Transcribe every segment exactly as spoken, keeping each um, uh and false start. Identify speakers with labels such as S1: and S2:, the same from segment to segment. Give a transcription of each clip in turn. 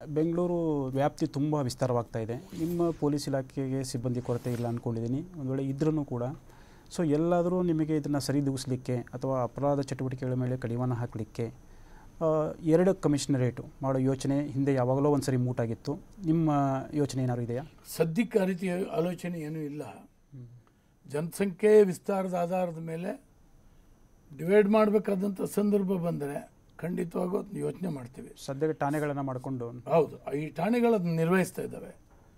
S1: ಬೆಂಗಳೂರು ವ್ಯಾಪ್ತಿ ತುಂಬ ವಿಸ್ತಾರವಾಗ್ತಾ ಇದೆ. ನಿಮ್ಮ ಪೊಲೀಸ್ ಇಲಾಖೆಗೆ ಸಿಬ್ಬಂದಿ ಕೊರತೆ ಇಲ್ಲ ಅಂದ್ಕೊಂಡಿದ್ದೀನಿ. ಒಂದು ವೇಳೆ ಇದ್ರೂ ಕೂಡ ಸೊ ಎಲ್ಲಾದರೂ ನಿಮಗೆ ಇದನ್ನು ಸರಿದೂಗಿಸಲಿಕ್ಕೆ ಅಥವಾ ಅಪರಾಧ ಚಟುವಟಿಕೆಗಳ ಮೇಲೆ ಕಡಿವಾಣ ಹಾಕಲಿಕ್ಕೆ ಎರಡು ಕಮಿಷನರೇಟು ಮಾಡೋ ಯೋಚನೆ ಹಿಂದೆ ಯಾವಾಗಲೂ ಒಂದು ಸರಿ ಮೂಟಾಗಿತ್ತು. ನಿಮ್ಮ ಯೋಚನೆ ಏನಾದ್ರು ಇದೆಯಾ?
S2: ಸದ್ಯಕ್ಕೆ ಆ ರೀತಿಯ ಆಲೋಚನೆ ಏನೂ ಇಲ್ಲ. ಜನಸಂಖ್ಯೆ ವಿಸ್ತಾರದ ಆಧಾರದ ಮೇಲೆ ಡಿವೈಡ್ ಮಾಡಬೇಕಾದಂಥ ಸಂದರ್ಭ ಬಂದರೆ ಖಂಡಿತವಾಗೂ ಅದನ್ನ ಯೋಚನೆ ಮಾಡ್ತೀವಿ.
S1: ಸದ್ಯಕ್ಕೆ ಠಾಣೆಗಳನ್ನು ಮಾಡಿಕೊಂಡು
S2: ಹೌದು, ಈ ಠಾಣೆಗಳು ಅದನ್ನ ನಿರ್ವಹಿಸ್ತಾ ಇದ್ದಾವೆ.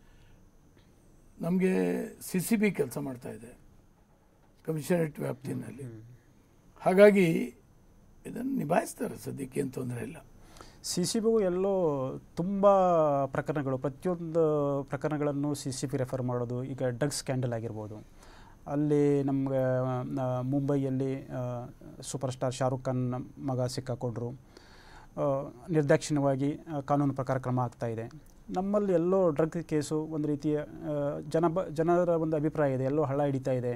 S2: ನಮಗೆ ಸಿ ಸಿ ಬಿ ಕೆಲಸ ಮಾಡ್ತಾ ಇದೆ ಕಮಿಷನರೇಟ್ ವ್ಯಾಪ್ತಿನಲ್ಲಿ. ಹಾಗಾಗಿ ಇದನ್ನು ನಿಭಾಯಿಸ್ತಾರೆ, ಸದ್ಯಕ್ಕೆ ಏನು ತೊಂದರೆ ಇಲ್ಲ.
S1: ಸಿ ಸಿ ಬಿಗೂ ಎಲ್ಲೋ ತುಂಬ ಪ್ರಕರಣಗಳು, ಪ್ರತಿಯೊಂದು ಪ್ರಕರಣಗಳನ್ನು ಸಿ ಸಿ ಬಿ ರೆಫರ್ ಮಾಡೋದು. ಈಗ ಡ್ರಗ್ಸ್ ಸ್ಕ್ಯಾಂಡಲ್ ಆಗಿರ್ಬೋದು, ಅಲ್ಲಿ ನಮಗೆ ಮುಂಬೈಯಲ್ಲಿ ಸೂಪರ್ ಸ್ಟಾರ್ ಶಾರುಖ್ ಖಾನ್ ಮಗ ಸಿಕ್ಕಾಕೊಂಡ್ರು. ನಿರ್ದಾಕ್ಷಿಣ್ಯವಾಗಿ ಕಾನೂನು ಪ್ರಕಾರ ಕ್ರಮ ಆಗ್ತಾಯಿದೆ. ನಮ್ಮಲ್ಲಿ ಎಲ್ಲೋ ಡ್ರಗ್ ಕೇಸು ಒಂದು ರೀತಿಯ ಜನ ಬ ಜನರ ಒಂದು ಅಭಿಪ್ರಾಯ ಇದೆ, ಎಲ್ಲೋ ಹಳ್ಳ ಹಿಡಿತಾ ಇದೆ.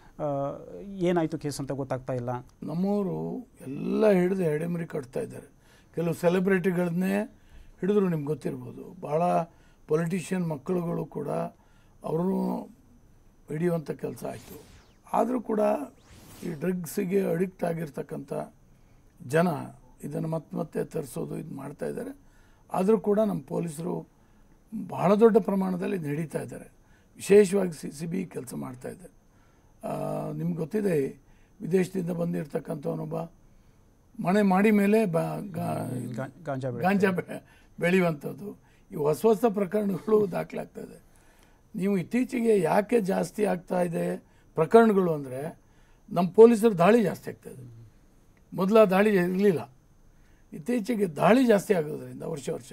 S1: ಏನಾಯಿತು ಕೇಸ್ ಅಂತ ಗೊತ್ತಾಗ್ತಾ ಇಲ್ಲ.
S2: ನಮ್ಮವರು ಎಲ್ಲ ಹಿಡಿದು ಎಡೆಮರಿ ಕಟ್ತಾ ಇದ್ದಾರೆ. ಕೆಲವು ಸೆಲೆಬ್ರಿಟಿಗಳನ್ನೇ ಹಿಡಿದ್ರು, ನಿಮ್ಗೆ ಗೊತ್ತಿರ್ಬೋದು. ಭಾಳ ಪೊಲಿಟಿಷಿಯನ್ ಮಕ್ಕಳುಗಳು ಕೂಡ ಅವರು ಹಿಡಿಯುವಂಥ ಕೆಲಸ ಆಯಿತು. ಆದರೂ ಕೂಡ ಈ ಡ್ರಗ್ಸಿಗೆ ಅಡಿಕ್ಟ್ ಆಗಿರ್ತಕ್ಕಂಥ ಜನ ಇದನ್ನು ಮತ್ತೆ ಮತ್ತೆ ತರಿಸೋದು ಇದು ಮಾಡ್ತಾ ಇದ್ದಾರೆ. ಆದರೂ ಕೂಡ ನಮ್ಮ ಪೊಲೀಸರು ಬಹಳ ದೊಡ್ಡ ಪ್ರಮಾಣದಲ್ಲಿ ನಡೀತಾ ಇದ್ದಾರೆ. ವಿಶೇಷವಾಗಿ ಸಿ ಸಿ ಬಿ ಕೆಲಸ ಮಾಡ್ತಾ ಇದೆ. ನಿಮ್ಗೆ ಗೊತ್ತಿದೆ, ವಿದೇಶದಿಂದ ಬಂದಿರತಕ್ಕಂಥವನೊಬ್ಬ ಮನೆ ಮಾಡಿ ಮೇಲೆ ಬ
S1: ಗಾಂಜಾ
S2: ಗಾಂಜಾ ಬೆಳೆಯುವಂಥದ್ದು, ಈ ಹೊಸ ಹೊಸ ಪ್ರಕರಣಗಳು ದಾಖಲಾಗ್ತಾ ಇದೆ. ನೀವು ಇತ್ತೀಚೆಗೆ ಯಾಕೆ ಜಾಸ್ತಿ ಆಗ್ತಾ ಇದೆ ಪ್ರಕರಣಗಳು ಅಂದರೆ, ನಮ್ಮ ಪೊಲೀಸರು ದಾಳಿ ಜಾಸ್ತಿ ಆಗ್ತಾ ಇದೆ. ಮೊದಲ ದಾಳಿ ಇರಲಿಲ್ಲ, ಇತ್ತೀಚೆಗೆ ದಾಳಿ ಜಾಸ್ತಿ ಆಗೋದ್ರಿಂದ ವರ್ಷ ವರ್ಷ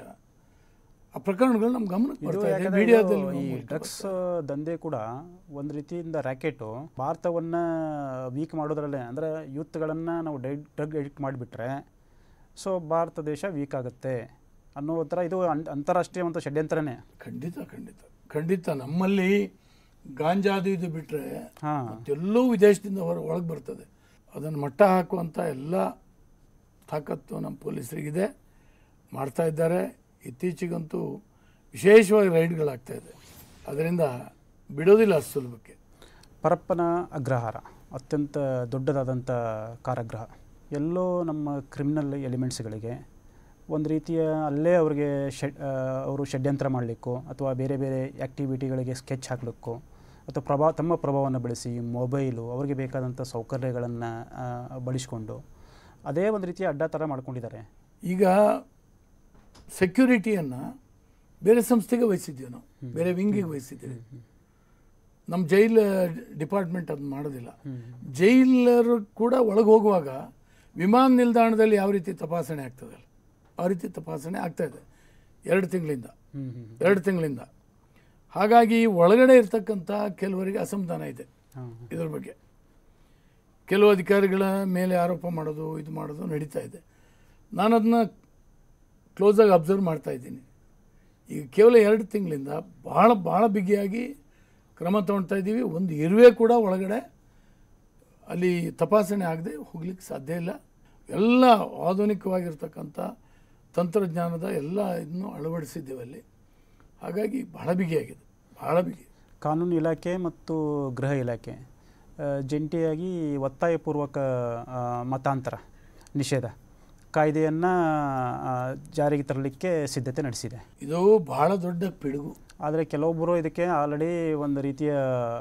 S2: ಆ ಪ್ರಕರಣಗಳು ನಮ್ಮ ಗಮನಕ್ಕೆ ಬರ್ತಾ ಇದೆ. ಮೀಡಿಯಾದಲ್ಲಿ
S1: ಈ ಡ್ರಗ್ಸ್ ದಂಧೆ ಕೂಡ ಒಂದು ರೀತಿಯಿಂದ ರ್ಯಾಕೆಟು ಭಾರತವನ್ನು ವೀಕ್ ಮಾಡೋದ್ರಲ್ಲೇ, ಅಂದರೆ ಯೂತ್ಗಳನ್ನು ನಾವು ಡೈ ಡ್ರಗ್ ಎಡಿಕ್ಟ್ ಮಾಡಿಬಿಟ್ರೆ ಸೊ ಭಾರತ ದೇಶ ವೀಕ್ ಆಗುತ್ತೆ ಅನ್ನೋ ಥರ ಇದು ಅಂತಾರಾಷ್ಟ್ರೀಯ ಒಂದು ಷಡ್ಯಂತ್ರನೇ.
S2: ಖಂಡಿತ ಖಂಡಿತ ಖಂಡಿತ ನಮ್ಮಲ್ಲಿ ಗಾಂಜಾದು ಇದು ಬಿಟ್ಟರೆ ಎಲ್ಲೂ ವಿದೇಶದಿಂದ ಹೊರ ಒಳಗೆ ಬರ್ತದೆ. ಅದನ್ನು ಮಟ್ಟ ಹಾಕುವಂಥ ಎಲ್ಲ ತಾಕತ್ತು ನಮ್ಮ ಪೊಲೀಸರಿಗಿದೆ, ಮಾಡ್ತಾ ಇದ್ದಾರೆ. ಇತ್ತೀಚೆಗಂತೂ ವಿಶೇಷವಾಗಿ ರೈಡ್ಗಳಾಗ್ತಾ ಇದೆ. ಅದರಿಂದ ಬಿಡೋದಿಲ್ಲ ಅಷ್ಟು ಸುಲಭಕ್ಕೆ.
S1: ಪರಪ್ಪನ ಅಗ್ರಹಾರ ಅತ್ಯಂತ ದೊಡ್ಡದಾದಂಥ ಕಾರಾಗೃಹ. ಎಲ್ಲೋ ನಮ್ಮ ಕ್ರಿಮಿನಲ್ ಎಲಿಮೆಂಟ್ಸ್ಗಳಿಗೆ ಒಂದು ರೀತಿಯ ಅಲ್ಲೇ ಅವ್ರಿಗೆ ಶೆಡ್ ಅವರು ಷಡ್ಯಂತ್ರ ಮಾಡಲಿಕ್ಕೋ ಅಥವಾ ಬೇರೆ ಬೇರೆ ಆ್ಯಕ್ಟಿವಿಟಿಗಳಿಗೆ ಸ್ಕೆಚ್ ಹಾಕಲಿಕ್ಕೋ ಅಥವಾ ಪ್ರಭಾವ ತಮ್ಮ ಪ್ರಭಾವವನ್ನು ಬಳಸಿ ಮೊಬೈಲು ಅವ್ರಿಗೆ ಬೇಕಾದಂಥ ಸೌಕರ್ಯಗಳನ್ನು ಬಳಸಿಕೊಂಡು ಅದೇ ಒಂದು ರೀತಿಯ ಅಡ್ಡ ಥರ ಮಾಡ್ಕೊಂಡಿದ್ದಾರೆ.
S2: ಈಗ ಸೆಕ್ಯೂರಿಟಿಯನ್ನು ಬೇರೆ ಸಂಸ್ಥೆಗೆ ವಹಿಸಿದ್ದೀವಿ, ನಾವು ಬೇರೆ ವಿಂಗಿಗೆ ವಹಿಸಿದ್ದೀವಿ. ನಮ್ಮ ಜೈಲ್ ಡಿಪಾರ್ಟ್ಮೆಂಟ್ ಅದನ್ನ ಮಾಡೋದಿಲ್ಲ. ಜೈಲರು ಕೂಡ ಒಳಗೆ ಹೋಗುವಾಗ ವಿಮಾನ ನಿಲ್ದಾಣದಲ್ಲಿ ಯಾವ ರೀತಿ ತಪಾಸಣೆ ಆಗ್ತದಲ್ಲ ಆ ರೀತಿ ತಪಾಸಣೆ ಆಗ್ತಾಯಿದೆ ಎರಡು ತಿಂಗಳಿಂದ ಎರಡು ತಿಂಗಳಿಂದ ಹಾಗಾಗಿ ಒಳಗಡೆ ಇರ್ತಕ್ಕಂಥ ಕೆಲವರಿಗೆ ಅಸಮಾಧಾನ ಇದೆ ಇದ್ರ ಬಗ್ಗೆ. ಕೆಲವು ಅಧಿಕಾರಿಗಳ ಮೇಲೆ ಆರೋಪ ಮಾಡೋದು ಇದು ಮಾಡೋದು ನಡೀತಾ ಇದೆ. ನಾನು ಅದನ್ನ ಕ್ಲೋಸಾಗಿ ಅಬ್ಸರ್ವ್ ಮಾಡ್ತಾ ಇದ್ದೀನಿ. ಈಗ ಕೇವಲ ಎರಡು ತಿಂಗಳಿಂದ ಭಾಳ ಭಾಳ ಬಿಗಿಯಾಗಿ ಕ್ರಮ ತೊಗೊಳ್ತಾ ಇದ್ದೀವಿ. ಒಂದು ಇರುವೆ ಕೂಡ ಒಳಗಡೆ ಅಲ್ಲಿ ತಪಾಸಣೆ ಆಗದೆ ಹೋಗ್ಲಿಕ್ಕೆ ಸಾಧ್ಯ ಇಲ್ಲ. ಎಲ್ಲ ಆಧುನಿಕವಾಗಿರ್ತಕ್ಕಂಥ ತಂತ್ರಜ್ಞಾನದ ಎಲ್ಲ ಇದನ್ನು ಅಳವಡಿಸಿದ್ದೇವೆ ಅಲ್ಲಿ. ಹಾಗಾಗಿ ಬಹಳ ಬಿಗಿಯಾಗಿದೆ, ಬಹಳ ಬಿಗಿ.
S1: ಕಾನೂನು ಇಲಾಖೆ ಮತ್ತು ಗೃಹ ಇಲಾಖೆ ಜಂಟಿಯಾಗಿ ಒತ್ತಾಯಪೂರ್ವಕ ಮತಾಂತರ ನಿಷೇಧ ಕಾಯ್ದೆಯನ್ನು ಜಾರಿಗೆ ತರಲಿಕ್ಕೆ ಸಿದ್ಧತೆ ನಡೆಸಿದೆ.
S2: ಇದು ಬಹಳ ದೊಡ್ಡ ಪಿಡುಗು.
S1: ಆದರೆ ಕೆಲವೊಬ್ಬರು ಇದಕ್ಕೆ ಆಲ್ರೆಡಿ ಒಂದು ರೀತಿಯ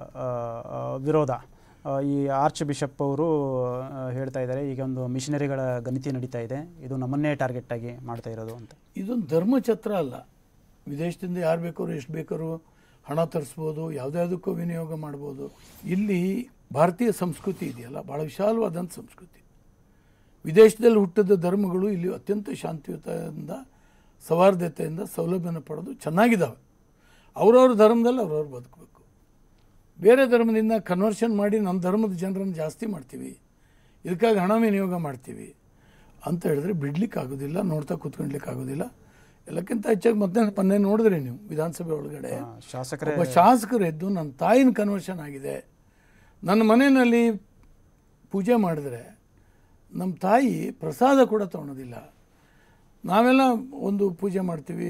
S1: ವಿರೋಧ. ಈ ಆರ್ಚ್ ಬಿಷಪ್ ಅವರು ಹೇಳ್ತಾ ಇದ್ದಾರೆ, ಈಗ ಒಂದು ಮಿಷನರಿಗಳ ಗಣತಿ ನಡೀತಾ ಇದೆ, ಇದು ನಮ್ಮನ್ನೇ ಟಾರ್ಗೆಟ್ ಆಗಿ ಮಾಡ್ತಾ ಇರೋದು ಅಂತ.
S2: ಇದೊಂದು ಧರ್ಮಛತ್ರ ಅಲ್ಲ. ವಿದೇಶದಿಂದ ಯಾರು ಬೇಕಾದ್ರು ಎಷ್ಟು ಬೇಕಾದ್ರು ಹಣ ತರಿಸ್ಬೋದು, ಯಾವುದ್ಯಾವುದಕ್ಕೂ ವಿನಿಯೋಗ ಮಾಡ್ಬೋದು. ಇಲ್ಲಿ ಭಾರತೀಯ ಸಂಸ್ಕೃತಿ ಇದೆಯಲ್ಲ, ಭಾಳ ವಿಶಾಲವಾದಂಥ ಸಂಸ್ಕೃತಿ. ವಿದೇಶದಲ್ಲಿ ಹುಟ್ಟಿದ ಧರ್ಮಗಳು ಇಲ್ಲಿ ಅತ್ಯಂತ ಶಾಂತಿಯುತದಿಂದ ಸೌಹಾರ್ದತೆಯಿಂದ ಸೌಲಭ್ಯನ ಪಡೆದು ಚೆನ್ನಾಗಿದ್ದಾವೆ. ಅವ್ರವ್ರ ಧರ್ಮದಲ್ಲಿ ಅವ್ರವ್ರು ಬದುಕಬೇಕು. ಬೇರೆ ಧರ್ಮದಿಂದ ಕನ್ವರ್ಷನ್ ಮಾಡಿ ನಮ್ಮ ಧರ್ಮದ ಜನರನ್ನು ಜಾಸ್ತಿ ಮಾಡ್ತೀವಿ, ಇದಕ್ಕಾಗಿ ಹಣ ವಿನಿಯೋಗ ಮಾಡ್ತೀವಿ ಅಂತ ಹೇಳಿದ್ರೆ ಬಿಡ್ಲಿಕ್ಕೆ ಆಗೋದಿಲ್ಲ, ನೋಡ್ತಾ ಕೂತ್ಕೊಳ್ಲಿಕ್ಕೆ ಆಗೋದಿಲ್ಲ. ಎಲ್ಲಕ್ಕಿಂತ ಹೆಚ್ಚಾಗಿ ಮತ್ತೆ ಮೊನ್ನೆ ನೋಡಿದ್ರಿ ನೀವು ವಿಧಾನಸಭೆ ಒಳಗಡೆ
S1: ಶಾಸಕರೇ
S2: ಒಬ್ಬ ಶಾಸಕರು ಎದ್ದು ನನ್ನ ತಾಯಿನ ಕನ್ವರ್ಷನ್ ಆಗಿದೆ, ನನ್ನ ಮನೆಯಲ್ಲಿ ಪೂಜೆ ಮಾಡಿದ್ರೆ ನಮ್ಮ ತಾಯಿ ಪ್ರಸಾದ ಕೂಡ ತೊಗೊಳೋದಿಲ್ಲ. ನಾವೆಲ್ಲ ಒಂದು ಪೂಜೆ ಮಾಡ್ತೀವಿ,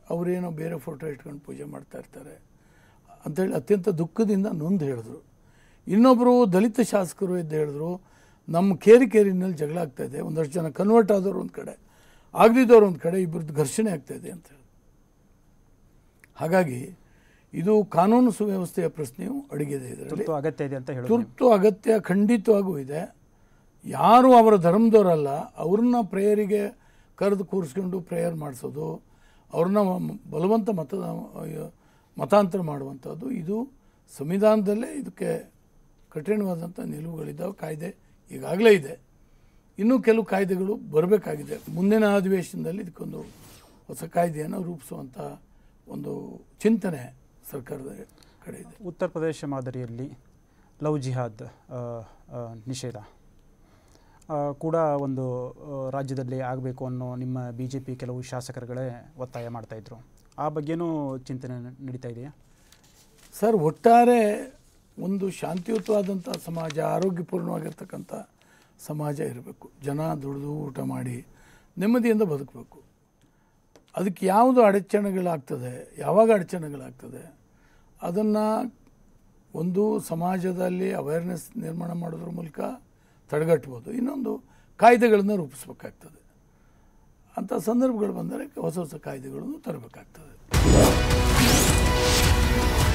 S2: ಅವರೇನೋ ಬೇರೆ ಫೋಟೋ ಇಟ್ಕೊಂಡು ಪೂಜೆ ಮಾಡ್ತಾ ಇರ್ತಾರೆ ಅಂಥೇಳಿ ಅತ್ಯಂತ ದುಃಖದಿಂದ ನೊಂದು ಹೇಳಿದ್ರು. ಇನ್ನೊಬ್ಬರು ದಲಿತ ಶಾಸಕರು ಎದ್ದು ಹೇಳಿದ್ರು, ನಮ್ಮ ಕೇರಿ ಕೇರಿನಲ್ಲಿ ಜಗಳ ಆಗ್ತಾಯಿದೆ, ಒಂದಷ್ಟು ಜನ ಕನ್ವರ್ಟ್ ಆದವರು ಒಂದು ಕಡೆ, ಆಗದಿದ್ದವ್ರು ಒಂದು ಕಡೆ, ಇಬ್ಬರದ್ದು ಘರ್ಷಣೆ ಆಗ್ತಾಯಿದೆ ಅಂತ ಹೇಳಿ. ಹಾಗಾಗಿ ಇದು ಕಾನೂನು ಸುವ್ಯವಸ್ಥೆಯ ಪ್ರಶ್ನೆಯು ಅಡಗಿದೆ. ಇದರಲ್ಲಿ
S1: ಅಗತ್ಯ ಇದೆ ಅಂತ ಹೇಳಿ
S2: ತುರ್ತು ಅಗತ್ಯ ಖಂಡಿತವಾಗೂ ಇದೆ. ಯಾರು ಅವರ ಧರ್ಮದವರಲ್ಲ ಅವ್ರನ್ನ ಪ್ರೇಯರಿಗೆ ಕರೆದು ಕೂರಿಸ್ಕೊಂಡು ಪ್ರೇಯರ್ ಮಾಡಿಸೋದು, ಅವ್ರನ್ನ ಬಲವಂತ ಮತ ಮತಾಂತರ ಮಾಡುವಂಥದ್ದು, ಇದು ಸಂವಿಧಾನದಲ್ಲೇ ಇದಕ್ಕೆ ಕಠಿಣವಾದಂಥ ನಿಲುವುಗಳಿದ್ದಾವೆ. ಕಾಯ್ದೆ ಈಗಾಗಲೇ ಇದೆ, ಇನ್ನೂ ಕೆಲವು ಕಾಯ್ದೆಗಳು ಬರಬೇಕಾಗಿದೆ. ಮುಂದಿನ ಅಧಿವೇಶನದಲ್ಲಿ ಇದಕ್ಕೊಂದು ಹೊಸ ಕಾಯ್ದೆಯನ್ನು ರೂಪಿಸುವಂಥ ಒಂದು ಚಿಂತನೆ ಸರ್ಕಾರದ ಕಡೆ ಇದೆ.
S1: ಉತ್ತರ ಪ್ರದೇಶ ಮಾದರಿಯಲ್ಲಿ ಲವ್ ಜಿಹಾದ್ ನಿಷೇಧ ಕೂಡ ಒಂದು ರಾಜ್ಯದಲ್ಲಿ ಆಗಬೇಕು ಅನ್ನೋ ನಿಮ್ಮ ಬಿ ಜೆ ಪಿ ಕೆಲವು ಶಾಸಕರುಗಳೇ ಒತ್ತಾಯ ಮಾಡ್ತಾಯಿದ್ರು. ಆ ಬಗ್ಗೆನೂ ಚಿಂತನೆ ನಡೀತಾ ಇದೆಯಾ
S2: ಸರ್? ಒಟ್ಟಾರೆ ಒಂದು ಶಾಂತಿಯುತವಾದಂಥ ಸಮಾಜ, ಆರೋಗ್ಯಪೂರ್ಣವಾಗಿರ್ತಕ್ಕಂಥ ಸಮಾಜ ಇರಬೇಕು. ಜನ ದುಡಿದು ಊಟ ಮಾಡಿ ನೆಮ್ಮದಿಯಿಂದ ಬದುಕಬೇಕು. ಅದಕ್ಕೆ ಯಾವುದು ಅಡಚಣೆಗಳಾಗ್ತದೆ, ಯಾವಾಗ ಅಡಚಣೆಗಳಾಗ್ತದೆ ಅದನ್ನು ಒಂದು ಸಮಾಜದಲ್ಲಿ ಅವೇರ್ನೆಸ್ ನಿರ್ಮಾಣ ಮಾಡೋದ್ರ ಮೂಲಕ ತಡೆಗಟ್ಬೋದು. ಇನ್ನೊಂದು ಕಾಯ್ದೆಗಳನ್ನು ರೂಪಿಸಬೇಕಾಗ್ತದೆ. ಅಂಥ ಸಂದರ್ಭಗಳು ಬಂದರೆ ಹೊಸ ಹೊಸ ಕಾಯ್ದೆಗಳನ್ನು ತರಬೇಕಾಗ್ತದೆ.